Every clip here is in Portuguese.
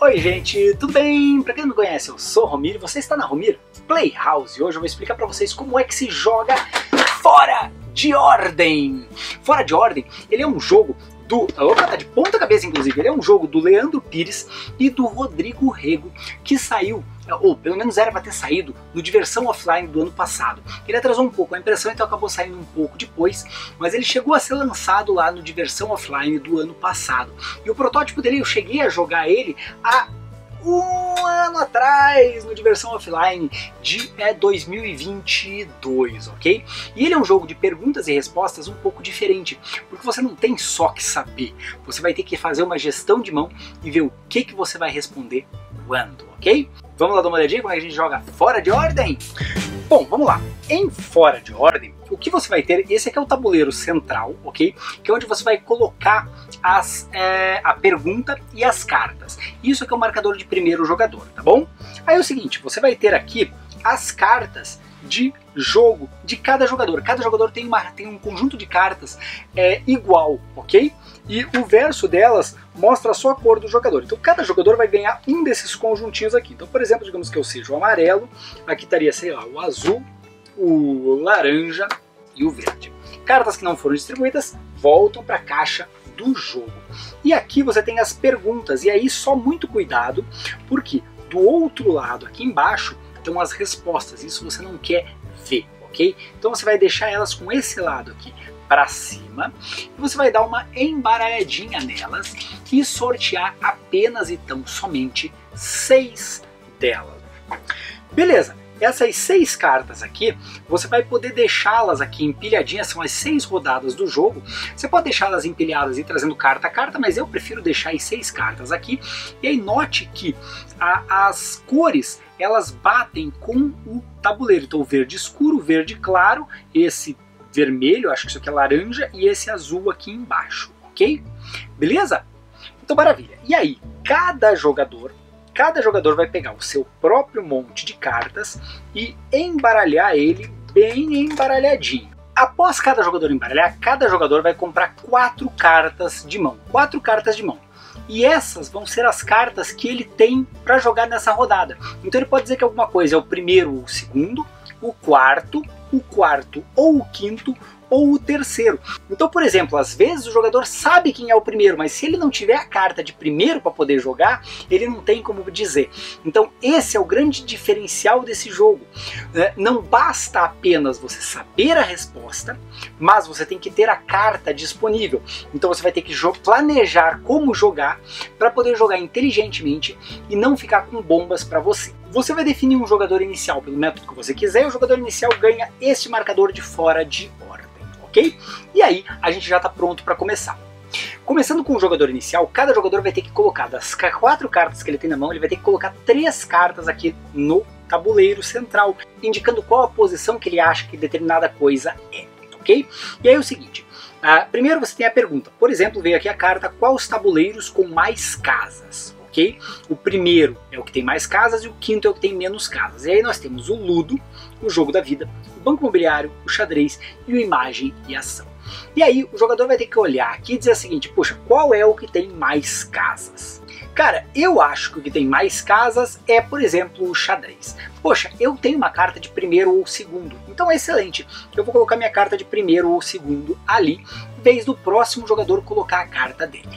Oi gente, tudo bem? Pra quem não me conhece, eu sou o Romir e você está na Romir Playhouse. E hoje eu vou explicar pra vocês como é que se joga Fora de Ordem. Fora de Ordem, ele é um jogo do... Opa, tá de ponta cabeça inclusive. Ele é um jogo do Leandro Pires e do Rodrigo Rego, que saiu, ou pelo menos era para ter saído, no Diversão Offline do ano passado. Ele atrasou um pouco a impressão, então acabou saindo um pouco depois, mas ele chegou a ser lançado lá no Diversão Offline do ano passado. E o protótipo dele, eu cheguei a jogar ele há um ano atrás, no Diversão Offline de 2022, ok? E ele é um jogo de perguntas e respostas um pouco diferente, porque você não tem só que saber, você vai ter que fazer uma gestão de mão e ver o que você vai responder quando, ok? Vamos lá dar uma olhadinha como é que a gente joga Fora de Ordem? Bom, vamos lá. Em Fora de Ordem, o que você vai ter, esse aqui é o tabuleiro central, ok? Que é onde você vai colocar a pergunta e as cartas. Isso aqui é o marcador de primeiro jogador, tá bom? Aí é o seguinte, você vai ter aqui as cartas de jogo de cada jogador. Cada jogador tem um conjunto de cartas igual, ok? E o verso delas mostra só a cor do jogador. Então cada jogador vai ganhar um desses conjuntinhos aqui. Então, por exemplo, digamos que eu seja o amarelo, aqui estaria, sei lá, o azul, o laranja e o verde. Cartas que não foram distribuídas voltam para a caixa do jogo. E aqui você tem as perguntas, e aí só muito cuidado, porque do outro lado, aqui embaixo, estão as respostas. Isso você não quer ver, ok? Então você vai deixar elas com esse lado aqui para cima, e você vai dar uma embaralhadinha nelas e sortear apenas e tão somente 6 delas. Beleza, essas 6 cartas aqui, você vai poder deixá-las aqui empilhadinhas, são as 6 rodadas do jogo. Você pode deixá-las empilhadas e trazendo carta a carta, mas eu prefiro deixar as 6 cartas aqui. E aí note que as cores, elas batem com o tabuleiro. Então o verde escuro, o verde claro, esse vermelho, acho que isso aqui é laranja, e esse azul aqui embaixo, ok? Beleza? Então maravilha. E aí, cada jogador vai pegar o seu próprio monte de cartas e embaralhar ele bem embaralhadinho. Após cada jogador embaralhar, cada jogador vai comprar 4 cartas de mão. 4 cartas de mão. E essas vão ser as cartas que ele tem para jogar nessa rodada. Então ele pode dizer que alguma coisa é o primeiro ou o segundo, o quarto ou o quinto ou o terceiro. Então, por exemplo, às vezes o jogador sabe quem é o primeiro, mas se ele não tiver a carta de primeiro para poder jogar, ele não tem como dizer. Então esse é o grande diferencial desse jogo. Não basta apenas você saber a resposta, mas você tem que ter a carta disponível. Então você vai ter que planejar como jogar para poder jogar inteligentemente e não ficar com bombas para você. Você vai definir um jogador inicial pelo método que você quiser, e o jogador inicial ganha este marcador de Fora de Ordem, ok? E aí a gente já está pronto para começar. Começando com o jogador inicial, cada jogador vai ter que colocar das 4 cartas que ele tem na mão, ele vai ter que colocar 3 cartas aqui no tabuleiro central, indicando qual a posição que ele acha que determinada coisa é, ok? E aí é o seguinte, primeiro você tem a pergunta, por exemplo, veio aqui a carta, qual os tabuleiros com mais casas? Okay? O primeiro é o que tem mais casas e o quinto é o que tem menos casas. E aí nós temos o Ludo, o Jogo da Vida, o Banco Imobiliário, o Xadrez e o Imagem e Ação. E aí o jogador vai ter que olhar aqui e dizer o seguinte, poxa, qual é o que tem mais casas? Cara, eu acho que o que tem mais casas é, por exemplo, o Xadrez. Poxa, eu tenho uma carta de primeiro ou segundo, então é excelente. Eu vou colocar minha carta de primeiro ou segundo ali, em vez do próximo jogador colocar a carta dele.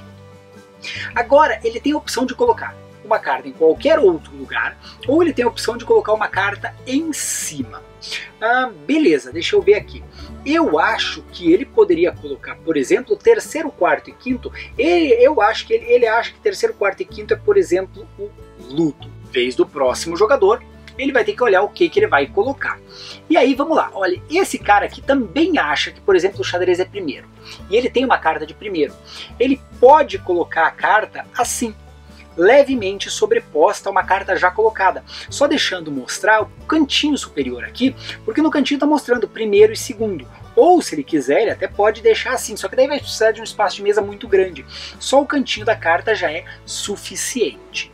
Agora ele tem a opção de colocar uma carta em qualquer outro lugar, ou ele tem a opção de colocar uma carta em cima. Beleza, deixa eu ver aqui. Eu acho que ele poderia colocar, por exemplo, terceiro, quarto e quinto. Eu acho que ele acha que terceiro, quarto e quinto é, por exemplo, o Ludo. Vez do próximo jogador, ele vai ter que olhar o que ele vai colocar. E aí vamos lá, olha, esse cara aqui também acha que, por exemplo, o Xadrez é primeiro. E ele tem uma carta de primeiro. Ele pode colocar a carta assim, levemente sobreposta a uma carta já colocada, só deixando mostrar o cantinho superior aqui, porque no cantinho está mostrando primeiro e segundo. Ou se ele quiser, ele até pode deixar assim, só que daí vai precisar de um espaço de mesa muito grande. Só o cantinho da carta já é suficiente.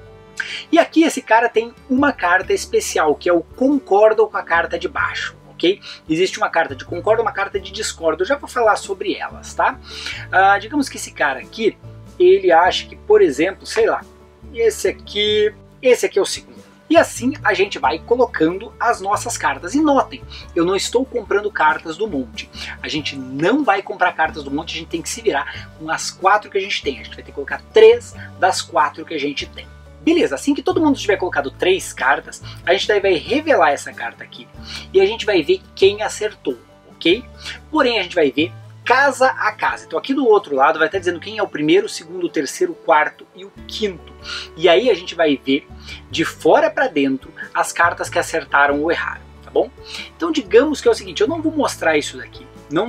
E aqui esse cara tem uma carta especial, que é o Concordo com a carta de baixo. Ok? Existe uma carta de concordo e uma carta de discordo. Eu já vou falar sobre elas, tá? Digamos que esse cara aqui, ele acha que, por exemplo, sei lá, esse aqui é o segundo. E assim a gente vai colocando as nossas cartas. E notem, eu não estou comprando cartas do monte. A gente não vai comprar cartas do monte, a gente tem que se virar com as 4 que a gente tem. A gente vai ter que colocar 3 das 4 que a gente tem. Beleza, assim que todo mundo tiver colocado 3 cartas, a gente daí vai revelar essa carta aqui. E a gente vai ver quem acertou, ok? Porém, a gente vai ver casa a casa. Então aqui do outro lado vai estar dizendo quem é o primeiro, o segundo, o terceiro, o quarto e o quinto. E aí a gente vai ver de fora para dentro as cartas que acertaram ou erraram, tá bom? Então digamos que é o seguinte, eu não vou mostrar isso daqui,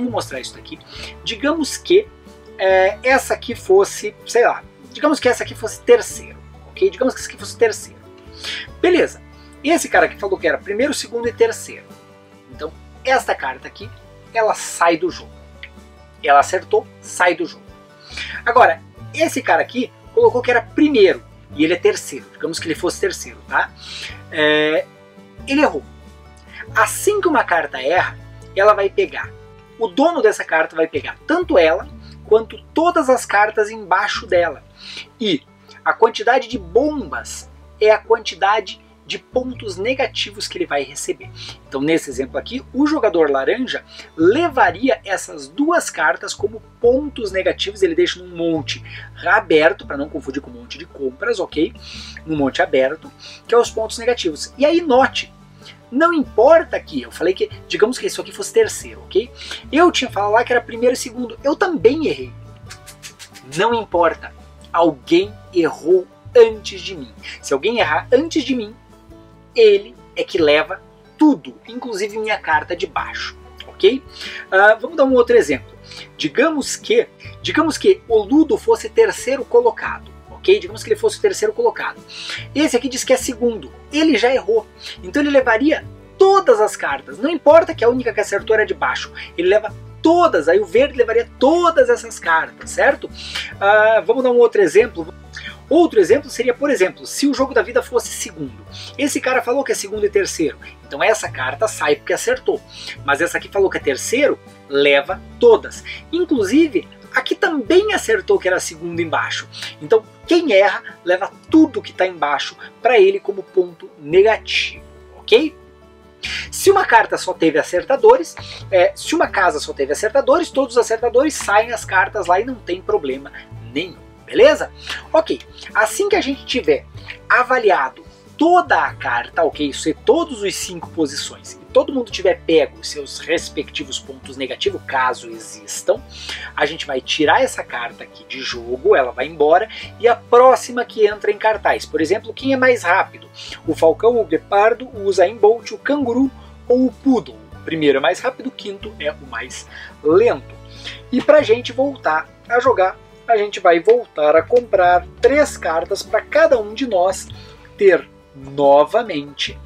Digamos que essa aqui fosse, sei lá, digamos que essa aqui fosse terceiro, ok? Digamos que essa aqui fosse terceiro. Beleza, esse cara aqui falou que era primeiro, segundo e terceiro. Então esta carta aqui, ela sai do jogo. Ela acertou, sai do jogo. Agora, esse cara aqui colocou que era primeiro e ele é terceiro. Digamos que ele fosse terceiro, tá? Ele errou. Assim que uma carta erra, ela vai pegar. O dono dessa carta vai pegar tanto ela quanto todas as cartas embaixo dela. E a quantidade de bombas é a quantidade de pontos negativos que ele vai receber. Então nesse exemplo aqui, o jogador laranja levaria essas 2 cartas como pontos negativos, ele deixa num monte aberto, para não confundir com um monte de compras, ok? Num monte aberto, que é os pontos negativos. E aí note, não importa aqui, eu falei que, digamos que isso aqui fosse terceiro, ok? Eu tinha falado lá que era primeiro e segundo, eu também errei. Não importa, alguém errou antes de mim. Se alguém errar antes de mim, ele é que leva tudo, inclusive minha carta de baixo, ok? Vamos dar um outro exemplo. Digamos que o Ludo fosse terceiro colocado, ok? Digamos que ele fosse o terceiro colocado. Esse aqui diz que é segundo, ele já errou, então ele levaria todas as cartas, não importa que a única que acertou era de baixo, ele leva todas, aí o verde levaria todas essas cartas, certo? Vamos dar um outro exemplo. Outro exemplo seria, por exemplo, se o jogo da vida fosse segundo. Esse cara falou que é segundo e terceiro, então essa carta sai porque acertou. Mas essa aqui falou que é terceiro, leva todas. Inclusive, aqui também acertou que era segundo embaixo. Então, quem erra, leva tudo que está embaixo para ele como ponto negativo, ok? Se uma carta só teve acertadores, se uma casa só teve acertadores, todos os acertadores saem as cartas lá e não tem problema nenhum. Beleza? Ok, assim que a gente tiver avaliado toda a carta, ok, isso é todos os 5 posições, e todo mundo tiver pego os seus respectivos pontos negativos, caso existam, a gente vai tirar essa carta aqui de jogo, ela vai embora, e a próxima que entra em cartaz, por exemplo, quem é mais rápido? O falcão, o guepardo, o Usain Bolt, o canguru ou o poodle? O primeiro é mais rápido, o quinto é o mais lento. E pra gente voltar a jogar, a gente vai voltar a comprar 3 cartas para cada um de nós ter novamente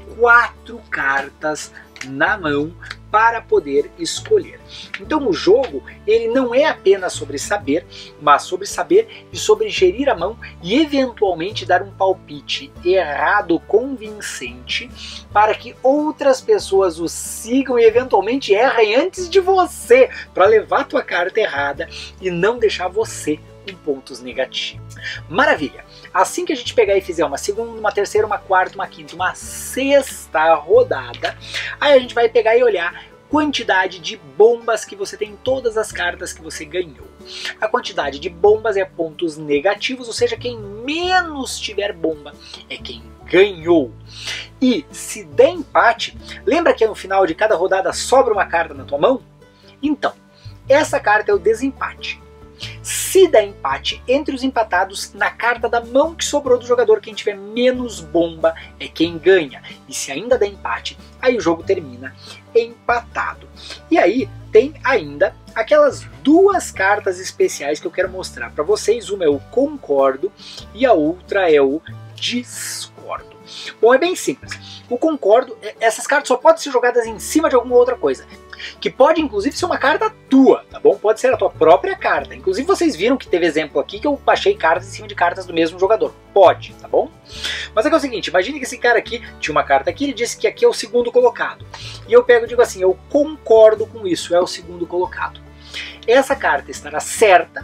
4 cartas na mão para poder escolher. Então o jogo, ele não é apenas sobre saber, mas sobre saber e sobre gerir a mão e eventualmente dar um palpite errado convincente para que outras pessoas o sigam e eventualmente errem antes de você, para levar a tua carta errada e não deixar você com pontos negativos. Maravilha! Assim que a gente pegar e fizer uma segunda, uma terceira, uma quarta, uma quinta, uma sexta rodada, aí a gente vai pegar e olhar quantidade de bombas que você tem em todas as cartas que você ganhou. A quantidade de bombas é pontos negativos, ou seja, quem menos tiver bomba é quem ganhou. E se der empate, lembra que no final de cada rodada sobra uma carta na tua mão? Então, essa carta é o desempate. Se der empate entre os empatados, na carta da mão que sobrou do jogador, quem tiver menos bomba é quem ganha. E se ainda der empate, aí o jogo termina empatado. E aí tem ainda aquelas 2 cartas especiais que eu quero mostrar para vocês. Uma é o concordo e a outra é o discordo. Bom, é bem simples. O concordo, essas cartas só podem ser jogadas em cima de alguma outra coisa, que pode inclusive ser uma carta tua, tá bom? Pode ser a tua própria carta. Inclusive vocês viram que teve exemplo aqui que eu baixei cartas em cima de cartas do mesmo jogador. Pode, tá bom? Mas é que é o seguinte, imagine que esse cara aqui tinha uma carta aqui, ele disse que aqui é o segundo colocado. E eu pego e digo assim, eu concordo com isso, é o segundo colocado. Essa carta estará certa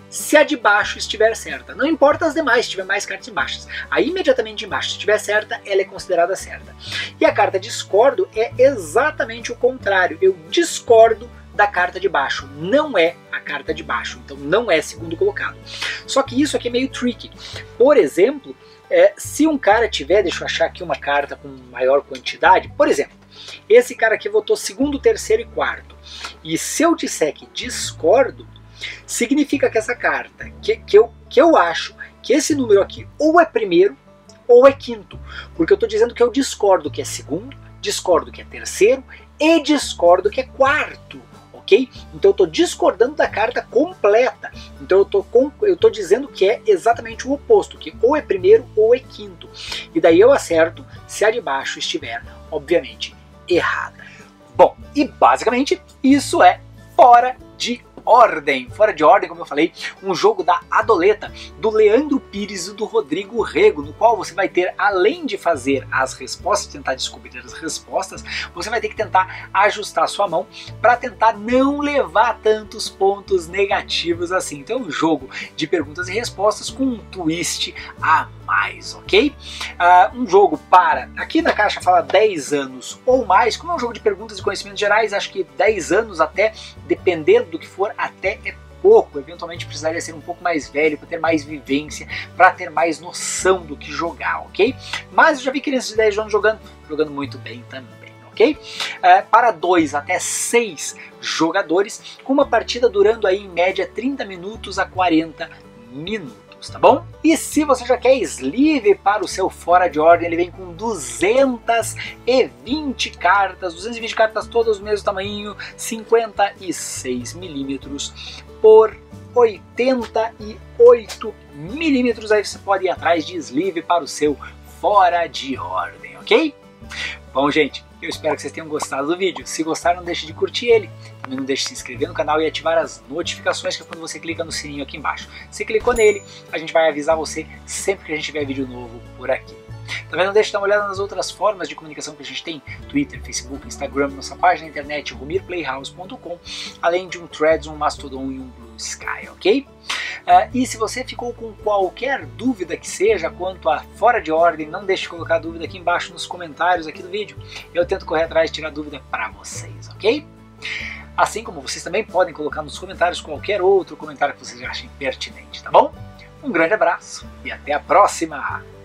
se a de baixo estiver certa. Não importa as demais, se tiver mais cartas embaixo. Aí imediatamente embaixo, se estiver certa, ela é considerada certa. E a carta discordo é exatamente o contrário. Eu discordo da carta de baixo, não é a carta de baixo, então não é segundo colocado. Só que isso aqui é meio tricky. Por exemplo, se um cara tiver, deixa eu achar aqui uma carta com maior quantidade, por exemplo, esse cara aqui votou segundo, terceiro e quarto, e se eu disser que discordo, significa que essa carta, que eu acho que esse número aqui ou é primeiro ou é quinto, porque eu estou dizendo que eu discordo que é segundo, discordo que é terceiro e discordo que é quarto. Okay? Então eu estou discordando da carta completa. Então eu estou dizendo que é exatamente o oposto, que ou é primeiro ou é quinto. E daí eu acerto se a de baixo estiver, obviamente, errada. Bom, e basicamente isso é Fora de Ordem. Fora de Ordem, como eu falei, um jogo da Adoleta, do Leandro Pires e do Rodrigo Rego, no qual você vai ter, além de fazer as respostas, tentar descobrir as respostas, você vai ter que tentar ajustar a sua mão para tentar não levar tantos pontos negativos assim. Então é um jogo de perguntas e respostas com um twist a mais, ok? Um jogo para, aqui na caixa fala 10 anos ou mais, como é um jogo de perguntas e conhecimentos gerais, acho que 10 anos até, dependendo do que for, até é pouco, eventualmente precisaria ser um pouco mais velho para ter mais vivência, para ter mais noção do que jogar, ok? Mas eu já vi crianças de 10 anos jogando muito bem também, ok? Para 2 até 6 jogadores, com uma partida durando aí em média 30 minutos a 40 minutos, tá bom? E se você já quer sleeve para o seu Fora de Ordem, ele vem com 220 cartas, 220 cartas todas do mesmo tamanho, 56 milímetros por 88 milímetros. Aí você pode ir atrás de sleeve para o seu Fora de Ordem, ok? Bom, gente, eu espero que vocês tenham gostado do vídeo. Se gostaram, não deixe de curtir ele. Também não deixe de se inscrever no canal e ativar as notificações, que é quando você clica no sininho aqui embaixo. Se clicou nele, a gente vai avisar você sempre que a gente tiver vídeo novo por aqui. Também não deixe de dar uma olhada nas outras formas de comunicação que a gente tem: Twitter, Facebook, Instagram, nossa página na internet, romirplayhouse.com, além de um Threads, um Mastodon e um Blue Sky, ok? E se você ficou com qualquer dúvida que seja quanto a Fora de Ordem, não deixe de colocar a dúvida aqui embaixo nos comentários aqui do vídeo. Eu tento correr atrás de tirar dúvida para vocês, ok? Assim como vocês também podem colocar nos comentários qualquer outro comentário que vocês achem pertinente, tá bom? Um grande abraço e até a próxima!